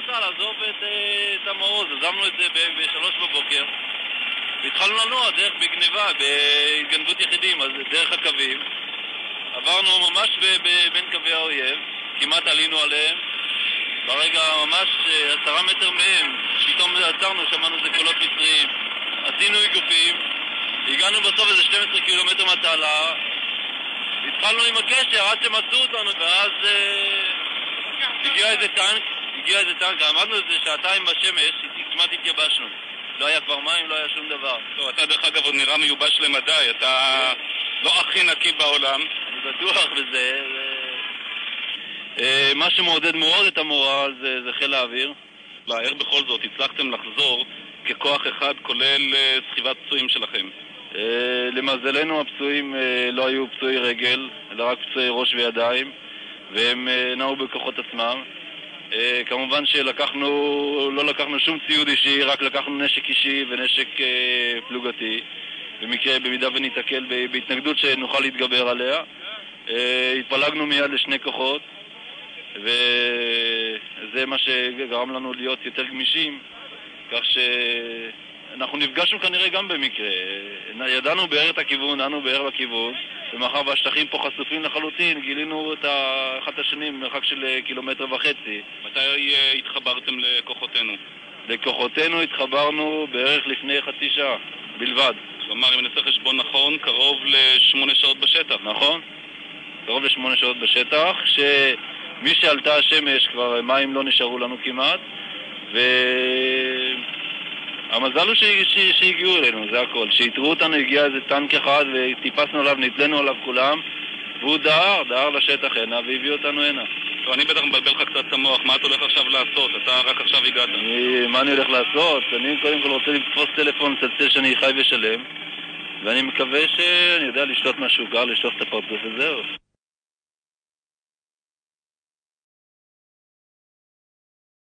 החלטה לעזוב את המעוז. עזבנו את זה ב-3 בבוקר והתחלנו לנוע דרך בגניבה, בהתגנבות יחידים, אז דרך הקווים. עברנו ממש בין קווי האויב, כמעט עלינו עליהם. ברגע ממש 10 מטר מהם, פתאום עצרנו, שמענו איזה קולות מצריים. עשינו איגופים, הגענו בסוף איזה 12 קילומטר מהתעלה, התחלנו עם הקשר עד שמצאו אותנו, ואז הגיע איזה טנק, עמדנו איזה 2 שעתיים בשמש, כמעט התייבשנו. לא היה כבר מים, לא היה שום דבר. טוב, אתה דרך אגב עוד נראה מיובש למדי, אתה לא הכי נקי בעולם. אני בטוח בזה. מה שמעודד מאוד את המורל זה חיל האוויר. איך בכל זאת הצלחתם לחזור ככוח אחד, כולל סחיבת פצועים שלכם? למזלנו הפצועים לא היו פצועי רגל, אלא רק פצועי ראש וידיים, והם נעו בכוחות עצמם. כמובן לא לקחנו שום ציוד אישי, רק לקחנו נשק אישי ונשק פלוגתי, במידה וניתקל בהתנגדות שנוכל להתגבר עליה. התפלגנו מיד ל2 כוחות, וזה מה שגרם לנו להיות יותר גמישים, כך שאנחנו נפגשנו כנראה גם במקרה. ידענו בערך את הכיוון, נענו בערך בכיוון, ומאחר והשטחים פה חשופים לחלוטין, גילינו אחד השני במרחק של 1.5 קילומטר. מתי התחברתם לכוחותינו? לכוחותינו התחברנו בערך לפני חצי שעה בלבד. כלומר, אם נעשה חשבון נכון, קרוב ל8 שעות בשטח. נכון, קרוב ל8 שעות בשטח, שמי שעלתה השמש כבר מים לא נשארו לנו כמעט, המזל הוא שהגיעו אלינו, זה הכל. שהתראו אותנו, הגיע איזה טנק אחד וטיפסנו עליו, נתלנו עליו כולם, והוא דהר לשטח הנה והביא אותנו הנה. טוב, אני בטח מבלבל לך קצת את המוח, מה אתה הולך עכשיו לעשות? אתה רק עכשיו הגעת. מה אני הולך לעשות? אני קודם כל רוצה לתפוס טלפון, לצלצל שאני חי ושלם, ואני מקווה שאני יודע לשתות משהו גר, לשטוף את הפרצוף וזהו.